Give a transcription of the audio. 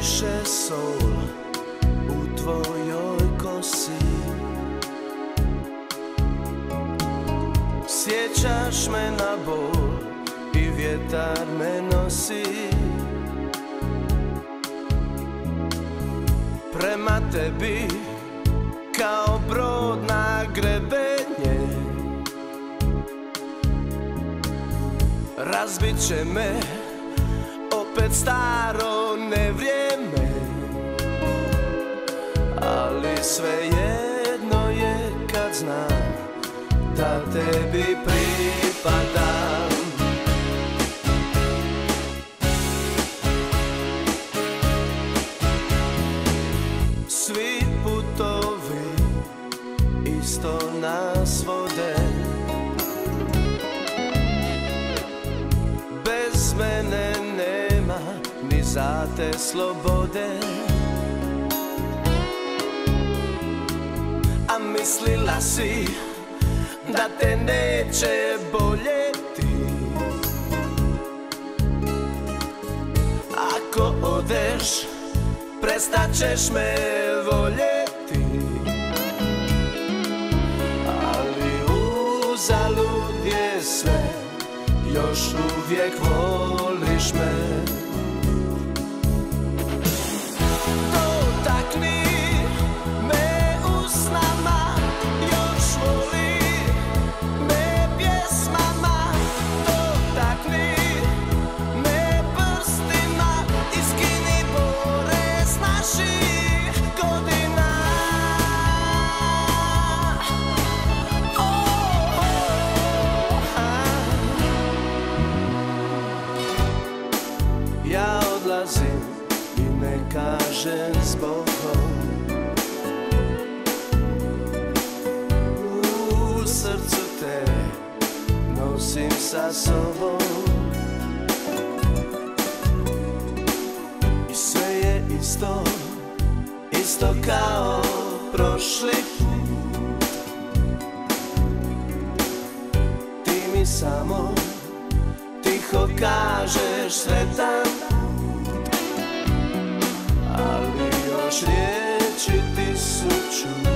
diše sol u tvojoj kosi. Sjećaš me na bol i vjetar me nosi prema tebi kao brod na grebenje. Razbit će me opet staro nevrijeme, ali svejedno je kad znam da tebi pripadam. Svi putovi isto nas vode, bez mene nema ni za te slobode. A mislila si da te neće boljeti ako odeš, prestat ćeš me voljeti. Ali uzalud je sve, još uvijek voliš me. Dotakni me usnama, još voli me pjesmama. Dotakni me prstima i skini bore s naših godina. Ja odlazim i ne kažem zbogom, u srcu te nosim sa sobom. I sve je isto, isto kao prošli put. Ti mi samo tiho kažeš sretan put, ali još riječi tisuću